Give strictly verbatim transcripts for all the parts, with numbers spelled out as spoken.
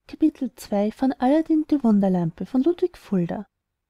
Aladdin die Wunderlampe von Ludwig Fulda.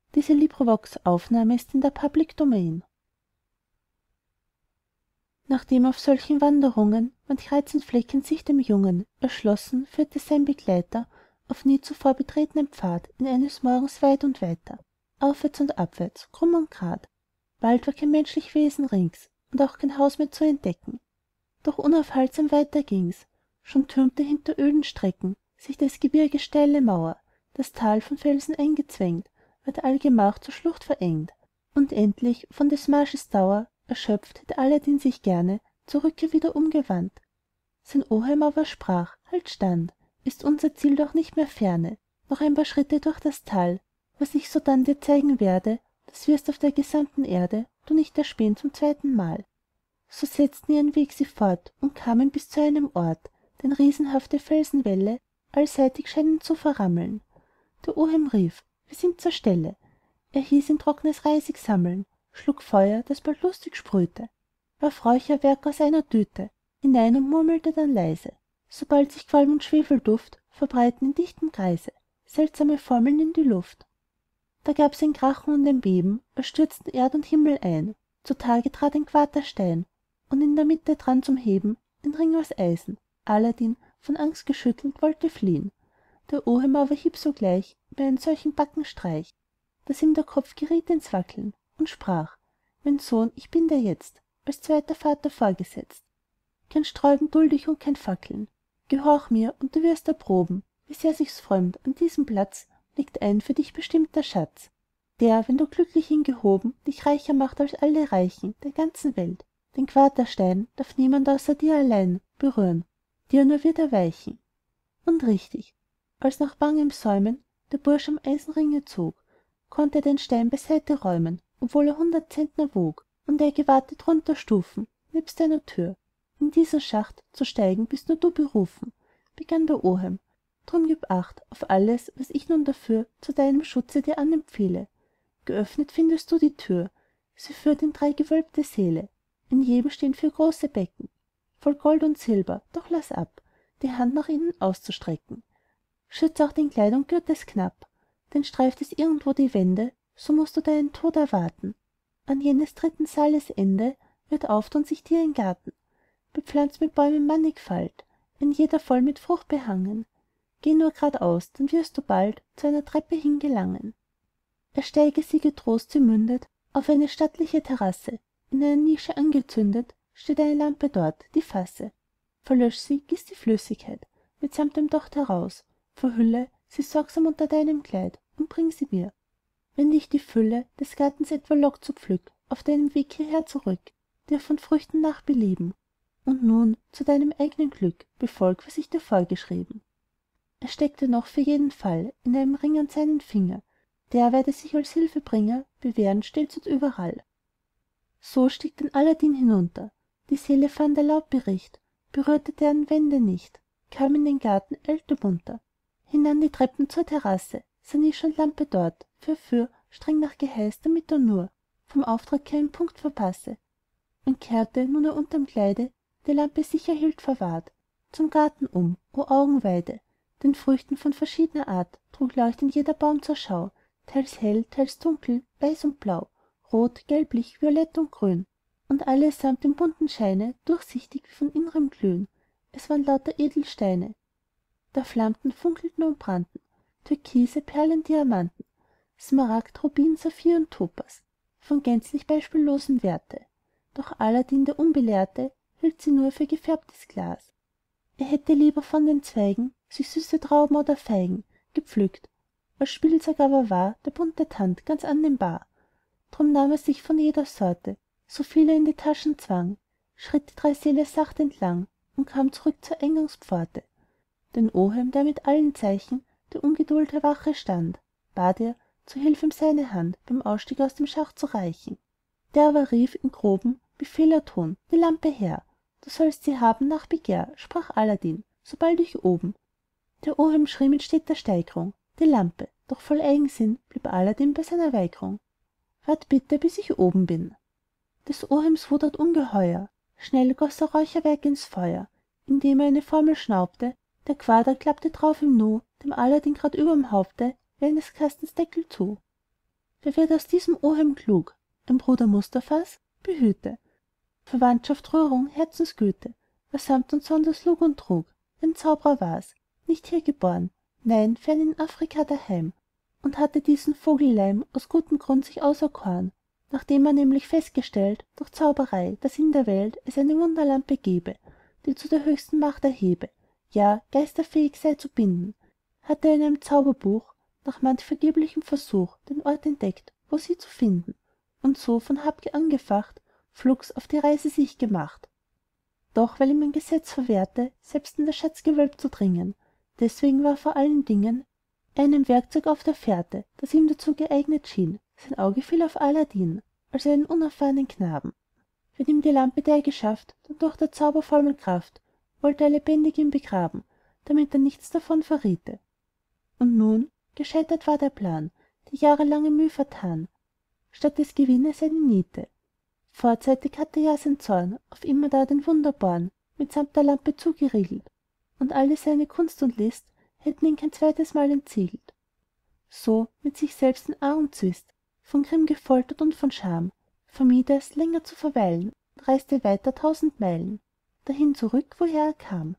Nachdem auf solchen Wanderungen manch reizend Fleckchen sich dem Jungen erschlossen, führte sein Begleiter auf nie zuvor betretnen Pfad ihn eines Morgens weit und weiter, aufwärts und abwärts, krumm und grad. bald war kein menschlich wesen rings und auch kein haus mehr zu entdecken, doch unaufhaltsam weiter ging's, schon türmte hinter öden strecken sich des gebirges steile mauer, das tal von felsen eingezwängt ward allgemach zur schlucht verengt, und endlich von des marsches dauer erschöpft hätt aladdin sich gerne zur rückkehr wieder umgewandt. Sein oheim aber sprach: halt stand, ist unser ziel doch nicht mehr ferne, noch ein paar schritte durch das tal, was ich sodann dir zeigen werde, das wirst auf der gesamten erde du nicht erspähn zum zweitenmal. So setzten ihren weg sie fort und kamen bis zu einem ort, den riesenhafte felsenwälle allseitig scheinen zu verrammeln. Der oheim rief: wir sind zur stelle. Er hieß ihn trocknes reisig sammeln, schlug feuer, das bald lustig sprühte, warf räucherwerk aus einer düte hinein und murmelte dann leise, sobald sich qualm und schwefelduft verbreiten in dichtem kreise, seltsame formeln in die luft. da gab's ein krachen und ein beben, als stürzten erd und himmel ein, zutage trat ein quaderstein, und in der mitte dran zum heben ein ring aus eisen. aladdin von angst geschüttelt wollte fliehn, der oheim aber hieb sogleich ihm einen solchen backenstreich, daß ihm der kopf geriet ins wackeln, und sprach: mein sohn, ich bin dir jetzt als zweiter vater vorgesetzt, kein sträuben duld ich und kein fackeln. gehorch mir und du wirst erproben, wie sehr sich's frommt, an diesem platz liegt ein für dich bestimmter schatz, der, wenn du glücklich ihn gehoben, dich reicher macht als alle reichen der ganzen welt. den quaderstein darf niemand außer dir allein berühren, dir nur wird er weichen. und richtig, als nach bangem säumen der bursch am eisenringe zog, konnt er den stein beiseite räumen, obwohl er hundert zentner wog, und er gewahrte drunter stufen nebst einer tür. in diesen schacht zu steigen bist nur du berufen, begann der oheim, drum gib acht auf alles, was ich nun dafür zu deinem schutze dir anempfehle. geöffnet findest du die tür, sie führt in drei gewölbte säle, in jedem stehn vier große becken, voll gold und silber, doch laß ab, die hand nach ihnen auszustrecken. schütz auch dein kleid und gürt es knapp, denn streift es irgendwo die wände, so mußt du deinen tod erwarten. an jenes dritten saales ende wird auftun sich dir ein garten, bepflanzt mit bäumen mannigfalt, ein jeder voll mit frucht behangen. geh nur gradaus, dann wirst du bald zu einer treppe hingelangen. ersteige sie getrost, sie mündet auf eine stattliche terrasse, in einer nische angezündet steht eine lampe dort, die fasse. verlösch sie, gieß die flüssigkeit mitsamt dem docht heraus, verhülle sie sorgsam unter deinem kleid und bring sie mir. wenn dich die fülle des gartens etwa lockt so pflück auf deinem weg hierher zurück, dir von früchten nach belieben, und nun zu deinem eignen glück befolg was ich dir vorgeschrieben. er steckte noch für jeden fall in einem ring an seinen finger, der werde sich als hilfebringer bewähren stets und überall. so stieg denn aladdin hinunter, die säle fand er laut bericht, berührte deren wände nicht, kam in den garten, eilte munter hinan die treppen zur terrasse, sah nische und lampe dort, fürfür streng nach geheiß, damit er nur vom auftrag keinen punkt verpasse, und kehrte nun er unterm kleide die lampe sicher hielt verwahrt zum garten um, o augenweide, den früchten von verschiedner art trug leuchtend jeder baum zur schau, teils hell, teils dunkel, weiß und blau, rot, gelblich, violett und grün, und allesamt im bunten scheine durchsichtig wie von innrem glühen. es waren lauter edelsteine, da flammten, funkelten und brannten türkise, perlen, diamanten, smaragd, rubin, saphir und topas, von gänzlich beispiellosem werte. doch aladdin der unbelehrte hielt sie nur für gefärbtes glas. er hätte lieber von den zweigen sich süße trauben oder feigen gepflückt, als spielzeug aber war der bunte tand ganz annehmbar. drum nahm er sich von jeder sorte, so viel er in die taschen zwang, schritt die drei säle sacht entlang und kam zurück zur eingangspforte. den oheim, der mit allen zeichen der ungeduld der wache stand, bat er, zu hilf ihm seine hand beim ausstieg aus dem schacht zu reichen. der aber rief in grobem befehlerton: die lampe her, du sollst sie haben nach begehr, sprach aladdin, sobald ich oben. der oheim schrie mit steter steigerung: die lampe, doch voll eigensinn blieb aladdin bei seiner weigerung. wart bitte, bis ich oben bin. des oheims wut ward ungeheuer, schnell goß er räucherwerk ins feuer, indem er eine formel schnaubte, der quader klappte drauf im nu dem aladdin grad überm haupte wie eines kastens deckel zu. wer wird aus diesem oheim klug? ein bruder mustafas? behüte! verwandtschaft rührung herzensgüte, wer samt und sonders lug und trug. ein zaubrer war's, nicht hier geboren, nein, fern in afrika daheim, und hatte diesen vogelleim aus gutem grund sich auserkoren, nachdem er nämlich festgestellt durch zauberei daß in der welt es eine wunderlampe gebe, die zu der höchsten macht erhebe, ja geister fähig sei zu binden, hatte er in einem zauberbuch nach manch vergeblichem versuch den ort entdeckt wo sie zu finden, und so von habgier angefacht flugs auf die reise sich gemacht. doch weil ihm ein gesetz verwehrte selbst in das schatzgewölb zu dringen, deswegen war vor allen dingen er einem werkzeug auf der fährte das ihm dazu geeignet schien. sein auge fiel auf aladdin als einen unerfahrnen knaben. wenn ihm die lampe der geschafft dann durch der zauberformel kraft wollt er lebendig ihn begraben, damit er nichts davon verriete. und nun gescheitert war der plan, die jahrelange müh vertan, statt des gewinnes eine niete. vorzeitig hatte ja sein zorn auf immerdar den wunderborn mitsamt der lampe zugeriegelt, und alle seine kunst und list hätten ihn kein zweites mal entsiegelt. so mit sich selbst in argem zwist, von grimm gefoltert und von scham, vermied er's länger zu verweilen und reiste weiter tausend meilen dahin zurück woher er kam.